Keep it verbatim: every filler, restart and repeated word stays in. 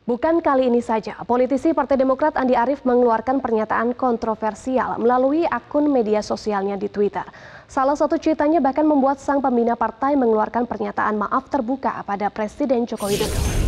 Bukan kali ini saja, politisi Partai Demokrat Andi Arief mengeluarkan pernyataan kontroversial melalui akun media sosialnya di Twitter. Salah satu cuitannya bahkan membuat sang pembina partai mengeluarkan pernyataan maaf terbuka pada Presiden Joko Widodo.